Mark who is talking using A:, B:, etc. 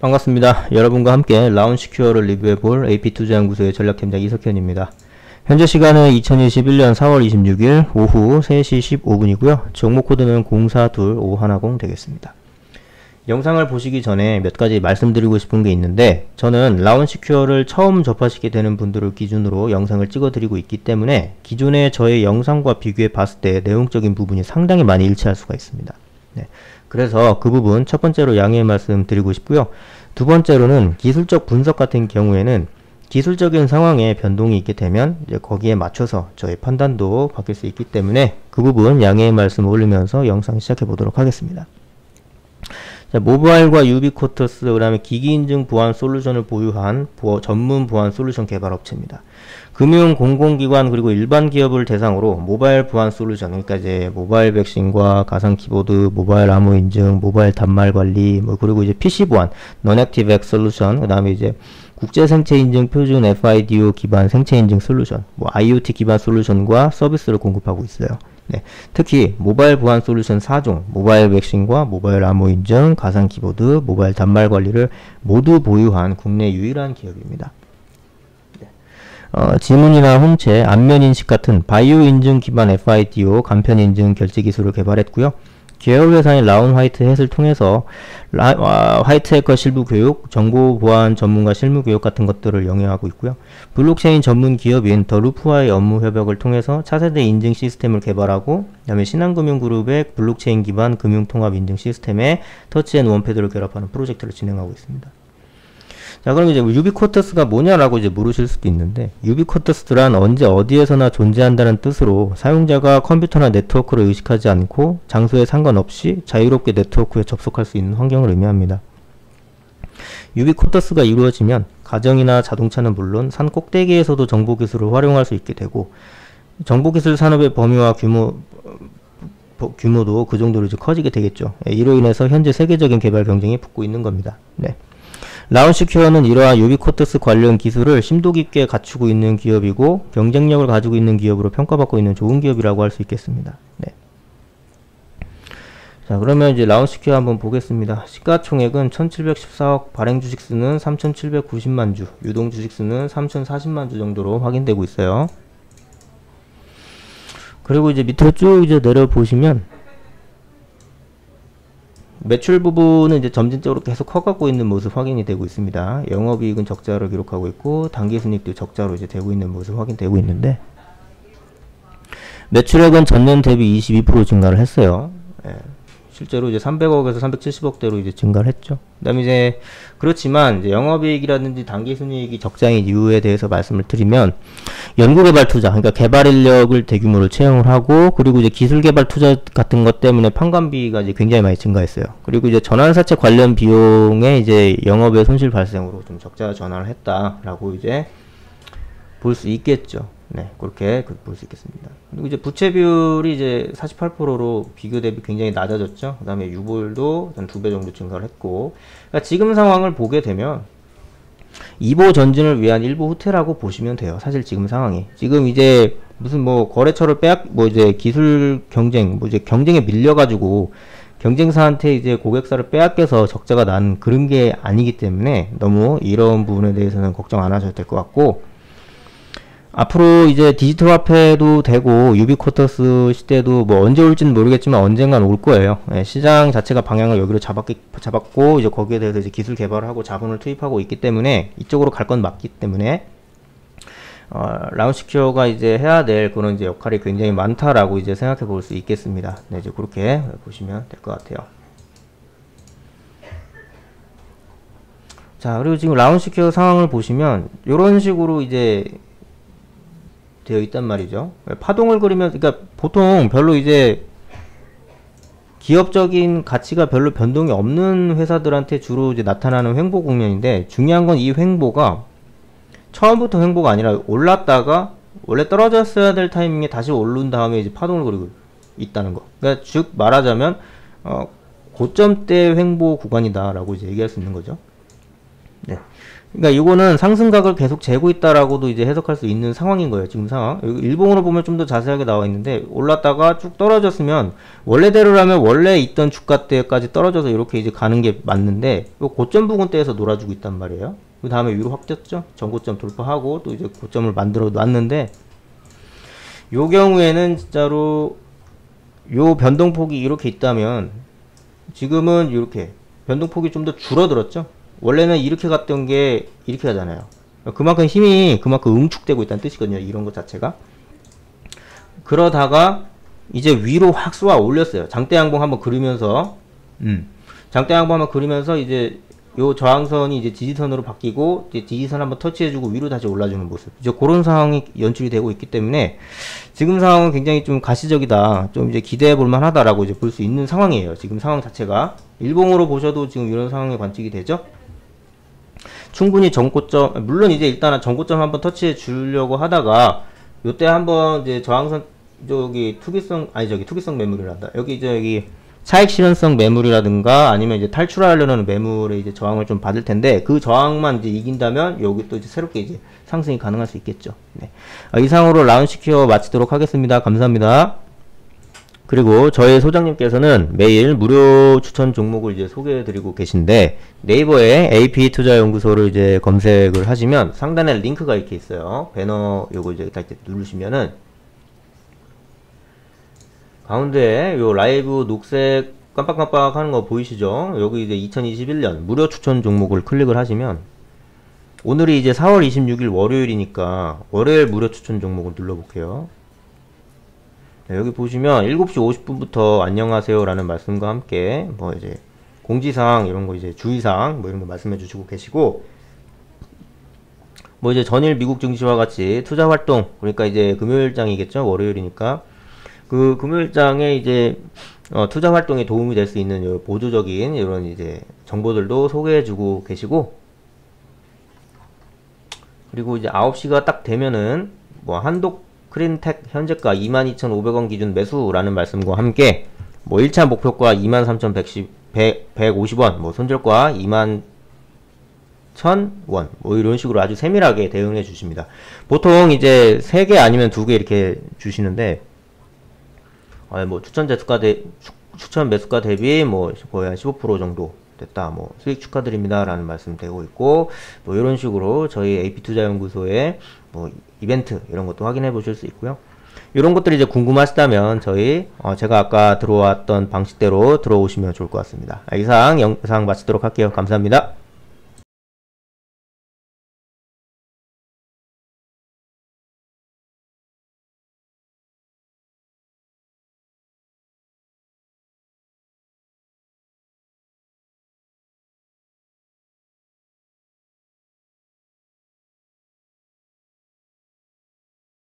A: 반갑습니다. 여러분과 함께 라운시큐어를 리뷰해볼 AP투자연구소의 전략팀장 이석현입니다. 현재 시간은 2021년 4월 26일 오후 3시 15분이고요. 종목코드는 042510 되겠습니다. 영상을 보시기 전에 몇 가지 말씀드리고 싶은 게 있는데, 저는 라운시큐어를 처음 접하시게 되는 분들을 기준으로 영상을 찍어드리고 있기 때문에 기존의 저의 영상과 비교해 봤을 때 내용적인 부분이 상당히 많이 일치할 수가 있습니다. 네. 그래서 그 부분 첫 번째로 양해의 말씀 드리고 싶고요. 두 번째로는 기술적 분석 같은 경우에는 기술적인 상황에 변동이 있게 되면 이제 거기에 맞춰서 저의 판단도 바뀔 수 있기 때문에 그 부분 양해의 말씀 올리면서 영상 시작해 보도록 하겠습니다. 자, 모바일과 유비쿼터스, 그 다음에 기기인증 보안 솔루션을 보유한 전문 보안 솔루션 개발 업체입니다. 금융, 공공기관, 그리고 일반 기업을 대상으로 모바일 보안 솔루션, 그러니까 이제 모바일 백신과 가상 키보드, 모바일 암호 인증, 모바일 단말 관리, 그리고 이제 PC 보안, non-active X 솔루션, 그 다음에 이제 국제 생체 인증 표준 FIDO 기반 생체 인증 솔루션, IoT 기반 솔루션과 서비스를 공급하고 있어요. 네, 특히 모바일 보안 솔루션 4종, 모바일 백신과 모바일 암호 인증, 가상 키보드, 모바일 단말 관리를 모두 보유한 국내 유일한 기업입니다. 지문이나 홍채, 안면 인식 같은 바이오 인증 기반 FIDO 간편 인증 결제 기술을 개발했고요. 계열 회사인 라운 화이트 햇을 통해서 화이트 해커 실무 교육, 정보 보안 전문가 실무 교육 같은 것들을 영위하고 있고요. 블록체인 전문 기업인 더 루프와의 업무 협약을 통해서 차세대 인증 시스템을 개발하고, 그 다음에 신한금융그룹의 블록체인 기반 금융통합 인증 시스템에 터치앤 원패드를 결합하는 프로젝트를 진행하고 있습니다. 자, 그럼 이제 유비쿼터스가 뭐냐라고 이제 물으실 수도 있는데, 유비쿼터스란 언제 어디에서나 존재한다는 뜻으로 사용자가 컴퓨터나 네트워크를 의식하지 않고 장소에 상관없이 자유롭게 네트워크에 접속할 수 있는 환경을 의미합니다. 유비쿼터스가 이루어지면 가정이나 자동차는 물론 산 꼭대기에서도 정보기술을 활용할 수 있게 되고, 정보기술 산업의 범위와 규모도 그 정도로 이제 커지게 되겠죠. 이로 인해서 현재 세계적인 개발 경쟁이 붙고 있는 겁니다. 네. 라운시큐어는 이러한 유비쿼터스 관련 기술을 심도 깊게 갖추고 있는 기업이고 경쟁력을 가지고 있는 기업으로 평가받고 있는 좋은 기업이라고 할 수 있겠습니다. 네. 자, 그러면 이제 라운시큐어 한번 보겠습니다. 시가총액은 1714억, 발행 주식수는 3790만 주, 유동 주식수는 3040만 주 정도로 확인되고 있어요. 그리고 이제 밑으로 쭉 이제 내려보시면 매출 부분은 이제 점진적으로 계속 커가고 있는 모습 확인이 되고 있습니다. 영업이익은 적자로 기록하고 있고 단기순이익도 적자로 이제 되고 있는 모습 확인되고 있는데, 매출액은 전년 대비 22% 증가를 했어요. 예. 실제로 이제 300억에서 370억대로 이제 증가를 했죠. 그다음에 이제 그렇지만 이제 영업이익이라든지 단기순이익이 적자인 이유에 대해서 말씀을 드리면, 연구개발 투자, 그러니까 개발 인력을 대규모로 채용을 하고, 그리고 이제 기술개발 투자 같은 것 때문에 판관비가 이제 굉장히 많이 증가했어요. 그리고 이제 전환사채 관련 비용에 이제 영업의 손실 발생으로 좀 적자 전환을 했다라고 이제 볼 수 있겠죠. 네, 그렇게 볼 수 있겠습니다. 그리고 이제 부채 비율이 이제 48%로 비교 대비 굉장히 낮아졌죠. 그 다음에 유보율도 한 2배 정도 증가를 했고, 그러니까 지금 상황을 보게 되면 이보 전진을 위한 일부 후퇴라고 보시면 돼요. 사실 지금 상황이 지금 이제 무슨 거래처를 이제 기술 경쟁, 이제 경쟁에 밀려가지고 경쟁사한테 이제 고객사를 빼앗겨서 적자가 난 그런 게 아니기 때문에 너무 이런 부분에 대해서는 걱정 안 하셔도 될 것 같고, 앞으로 이제 디지털 화폐도 되고 유비쿼터스 시대도 언제 올지는 모르겠지만 언젠간 올 거예요. 예, 시장 자체가 방향을 여기로 잡았고 이제 거기에 대해서 이제 기술 개발을 하고 자본을 투입하고 있기 때문에 이쪽으로 갈 건 맞기 때문에 라운시큐어가 이제 해야 될 그런 이제 역할이 굉장히 많다라고 이제 생각해 볼 수 있겠습니다. 네, 이제 그렇게 보시면 될 것 같아요. 자, 그리고 지금 라운시큐어 상황을 보시면 이런 식으로 이제 되어 있단 말이죠. 파동을 그리면, 그러니까 보통 별로 이제 기업적인 가치가 별로 변동이 없는 회사들한테 주로 이제 나타나는 횡보 국면인데, 중요한 건 이 횡보가 처음부터 횡보가 아니라 올랐다가 원래 떨어졌어야 될 타이밍에 다시 오른 다음에 이제 파동을 그리고 있다는 거. 그러니까 즉 말하자면 고점대 횡보 구간이다라고 이제 얘기할 수 있는 거죠. 네. 그러니까 이거는 상승각을 계속 재고 있다라고도 이제 해석할 수 있는 상황인 거예요. 지금 상황. 여기 일봉으로 보면 좀 더 자세하게 나와 있는데, 올랐다가 쭉 떨어졌으면 원래대로라면 원래 있던 주가대까지 떨어져서 이렇게 이제 가는 게 맞는데, 이 고점 부근대에서 놀아주고 있단 말이에요. 그 다음에 위로 확 뛰었죠. 전고점 돌파하고 또 이제 고점을 만들어 놨는데, 요 경우에는 진짜로 요 변동폭이 이렇게 있다면 지금은 이렇게 변동폭이 좀 더 줄어들었죠. 원래는 이렇게 갔던 게 이렇게 가잖아요. 그만큼 힘이 그만큼 응축되고 있다는 뜻이거든요. 이런 것 자체가. 그러다가 이제 위로 확 쏘아 올렸어요. 장대 양봉 한번 그리면서 장대 양봉 한번 그리면서 이제 요 저항선이 이제 지지선으로 바뀌고 이제 지지선 한번 터치해주고 위로 다시 올라주는 모습. 이제 그런 상황이 연출이 되고 있기 때문에 지금 상황은 굉장히 좀 가시적이다. 좀 이제 기대해 볼 만하다라고 이제 볼 수 있는 상황이에요. 지금 상황 자체가. 일봉으로 보셔도 지금 이런 상황이 관측이 되죠. 충분히 전고점, 물론 이제 일단은 전고점 한번 터치해 주려고 하다가 요때 한번 이제 저항선 저기 투기성 매물이란다. 여기 이제 여기 차익 실현성 매물이라든가 아니면 이제 탈출하려는 매물의 이제 저항을 좀 받을 텐데, 그 저항만 이제 이긴다면 여기 또 이제 새롭게 이제 상승이 가능할 수 있겠죠. 네. 이상으로 라운시큐어 마치도록 하겠습니다. 감사합니다. 그리고 저희 소장님께서는 매일 무료 추천 종목을 이제 소개해 드리고 계신데, 네이버에 AP투자연구소를 이제 검색을 하시면 상단에 링크가 이렇게 있어요. 배너 요거 이제 딱 누르시면은 가운데 요 라이브 녹색 깜빡깜빡 하는 거 보이시죠? 여기 이제 2021년 무료 추천 종목을 클릭을 하시면, 오늘이 이제 4월 26일 월요일이니까 월요일 무료 추천 종목을 눌러볼게요. 네, 여기 보시면 7시 50분부터 안녕하세요 라는 말씀과 함께 뭐 이제 공지사항 이런 거 이제 주의사항 뭐 이런 거 말씀해 주시고 계시고, 뭐 이제 전일 미국 증시와 같이 투자 활동, 그러니까 이제 금요일장이겠죠. 월요일이니까 그 금요일장에 이제 투자 활동에 도움이 될 수 있는 보조적인 이런 이제 정보들도 소개해 주고 계시고, 그리고 이제 9시가 딱 되면은 뭐 한독 크린텍 현재가 22,500원 기준 매수라는 말씀과 함께 뭐 1차 목표가 23,150원, 뭐 손절가 21,000원, 뭐 이런 식으로 아주 세밀하게 대응해 주십니다. 보통 이제 3개 아니면 2개 이렇게 주시는데, 뭐 추천 매수가 대비 뭐 거의 한 15% 정도 됐다, 뭐 수익 축하드립니다 라는 말씀 되고 있고, 뭐 이런 식으로 저희 AP투자연구소의 뭐 이벤트 이런 것도 확인해 보실 수 있고요. 이런 것들이 이제 궁금하시다면 저희 제가 아까 들어왔던 방식대로 들어오시면 좋을 것 같습니다. 이상 영상 마치도록 할게요. 감사합니다.